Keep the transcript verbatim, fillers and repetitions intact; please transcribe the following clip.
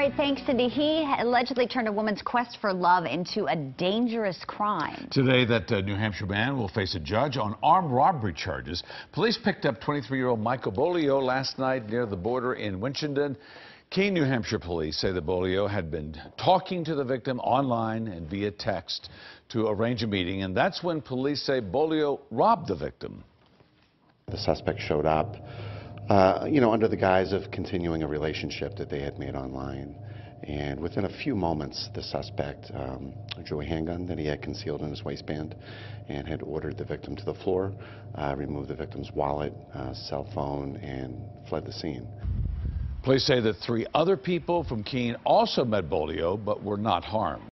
right, thanks, Cindy. He allegedly turned a woman's quest for love into a dangerous crime. Today, that uh, New Hampshire man will face a judge on armed robbery charges. Police picked up twenty-three-year-old Michael Bolio last night near the border in Winchendon. Keene, New Hampshire police say that Bolio had been talking to the victim online and via text to arrange a meeting, and that's when police say Bolio robbed the victim. The suspect showed up, uh, you know, under the guise of continuing a relationship that they had made online. And within a few moments, the suspect um, drew a handgun that he had concealed in his waistband and had ordered the victim to the floor, uh, removed the victim's wallet, uh, cell phone, and fled the scene. Police say that three other people from Keene also met Bolio but were not harmed.